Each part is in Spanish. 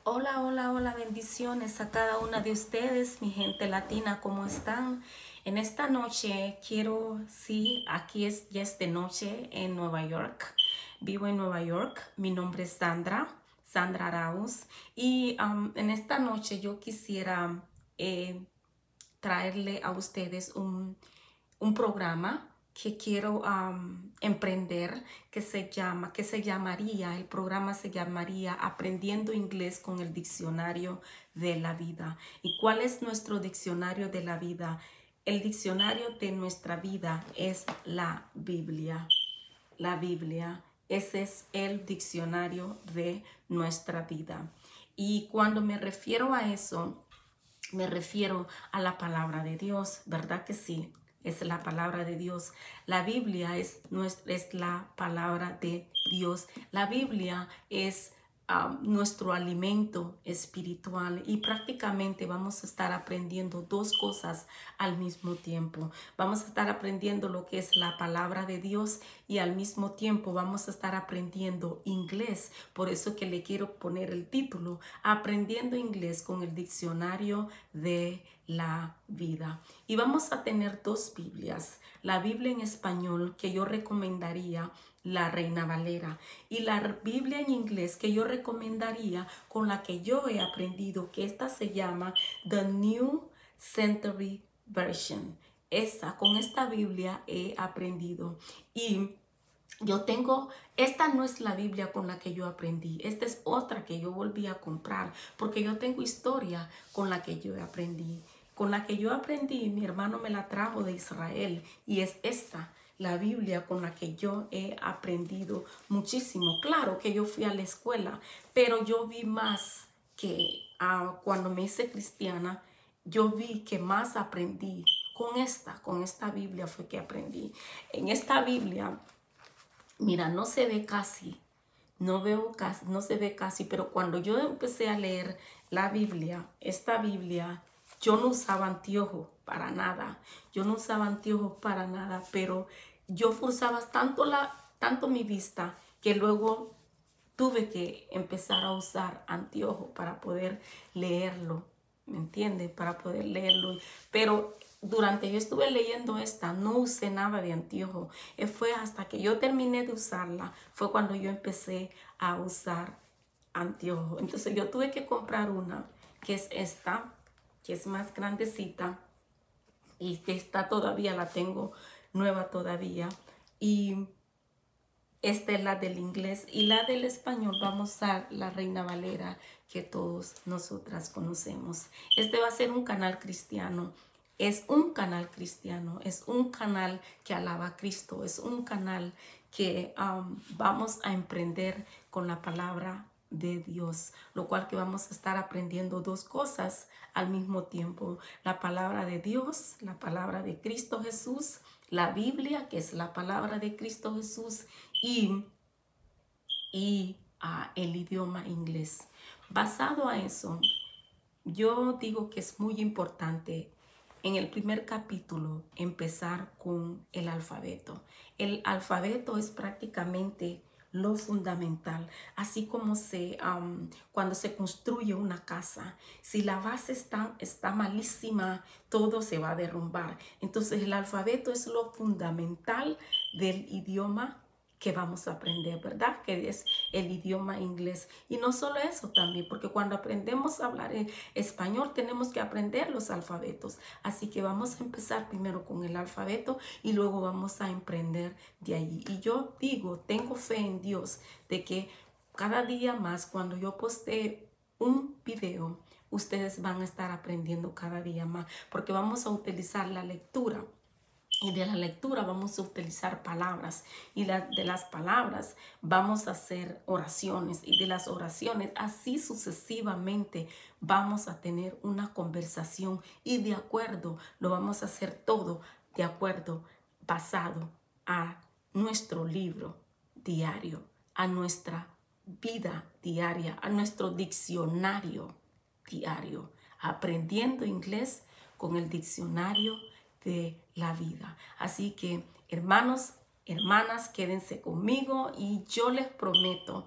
Hola, hola, hola, bendiciones a cada una de ustedes, mi gente latina, ¿cómo están? En esta noche quiero, sí, ya es de noche en Nueva York. Vivo en Nueva York, mi nombre es Sandra Arauz, y en esta noche yo quisiera eh, traerle a ustedes un programa que quiero emprender que se llamaría, el programa se llamaría Aprendiendo Inglés con el Diccionario de la Vida. ¿Y cuál es nuestro diccionario de la vida? El diccionario de nuestra vida es la Biblia. La Biblia, ese es el diccionario de nuestra vida. Y cuando me refiero a eso, me refiero a la palabra de Dios, ¿verdad que sí? Es la palabra de Dios. La Biblia es la palabra de Dios. La Biblia es nuestro alimento espiritual y prácticamente vamos a estar aprendiendo dos cosas al mismo tiempo. Vamos a estar aprendiendo lo que es la palabra de Dios y al mismo tiempo vamos a estar aprendiendo inglés. Por eso que le quiero poner el título, Aprendiendo Inglés con el Diccionario de la Vida. Y vamos a tener dos Biblias. La Biblia en español que yo recomendaría, la Reina Valera, y la Biblia en inglés que yo recomendaría, con la que yo he aprendido, que esta se llama The New Century Version. Con esta Biblia he aprendido. Y esta no es la Biblia con la que yo aprendí, esta es otra que yo volví a comprar, porque yo tengo historia con la que yo aprendí. Con la que yo aprendí, mi hermano me la trajo de Israel y es esta, la Biblia con la que yo he aprendido muchísimo. Claro que yo fui a la escuela, pero yo vi más que cuando me hice cristiana, yo vi que más aprendí con esta Biblia fue que aprendí. En esta Biblia, mira, no se ve casi, no se ve casi, pero cuando yo empecé a leer la Biblia, esta Biblia, yo no usaba anteojos para nada, pero yo forzaba tanto mi vista que luego tuve que empezar a usar anteojos para poder leerlo, ¿me entiendes? Para poder leerlo. Pero durante yo estuve leyendo esta, no usé nada de anteojo. Fue hasta que yo terminé de usarla, fue cuando yo empecé a usar anteojo. Entonces yo tuve que comprar una, que es esta, que es más grandecita y que esta todavía la tengo nueva todavía. Y esta es la del inglés y la del español vamos a la Reina Valera que todos nosotras conocemos. Este va a ser un canal cristiano. Es un canal cristiano, es un canal que alaba a Cristo, es un canal que vamos a emprender con la palabra de Dios, lo cual que vamos a estar aprendiendo dos cosas al mismo tiempo, la palabra de Dios, la palabra de Cristo Jesús, la Biblia, que es la palabra de Cristo Jesús, y, el idioma inglés. Basado a eso, yo digo que es muy importante en el primer capítulo empezar con el alfabeto. El alfabeto es prácticamente lo fundamental, así como cuando se construye una casa, si la base está malísima, todo se va a derrumbar. Entonces el alfabeto es lo fundamental del idioma que vamos a aprender, ¿verdad? Que es el idioma inglés. Y no solo eso también, porque cuando aprendemos a hablar español tenemos que aprender los alfabetos. Así que vamos a empezar primero con el alfabeto y luego vamos a emprender de allí. Y yo digo, tengo fe en Dios de que cada día más cuando yo postee un video, ustedes van a estar aprendiendo cada día más, porque vamos a utilizar la lectura. Y de la lectura vamos a utilizar palabras y de las palabras vamos a hacer oraciones y de las oraciones así sucesivamente vamos a tener una conversación y de acuerdo, lo vamos a hacer todo de acuerdo, basado a nuestro libro diario, a nuestra vida diaria, a nuestro diccionario diario, aprendiendo inglés con el diccionario de la vida. Así que, hermanos, hermanas, quédense conmigo y yo les prometo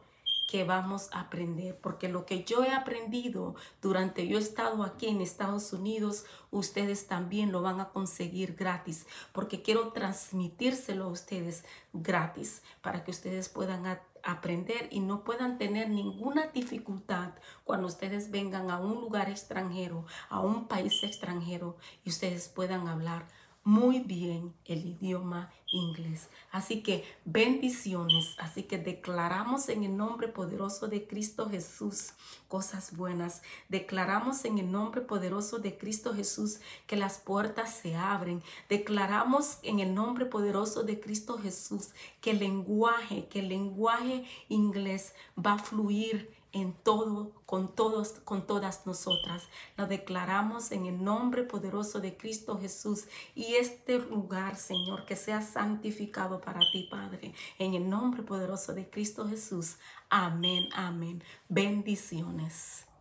que vamos a aprender, porque lo que yo he aprendido durante yo he estado aquí en Estados Unidos, ustedes también lo van a conseguir gratis, porque quiero transmitírselo a ustedes gratis para que ustedes puedan aprender y no puedan tener ninguna dificultad cuando ustedes vengan a un lugar extranjero, a un país extranjero, y ustedes puedan hablar muy bien el idioma inglés. Así que bendiciones. Así que declaramos en el nombre poderoso de Cristo Jesús cosas buenas. Declaramos en el nombre poderoso de Cristo Jesús que las puertas se abren. Declaramos en el nombre poderoso de Cristo Jesús que el lenguaje inglés va a fluir en todo, con todos, con todas nosotras. Lo declaramos en el nombre poderoso de Cristo Jesús. Y este lugar, Señor, que sea santificado para ti, Padre. En el nombre poderoso de Cristo Jesús. Amén, amén. Bendiciones.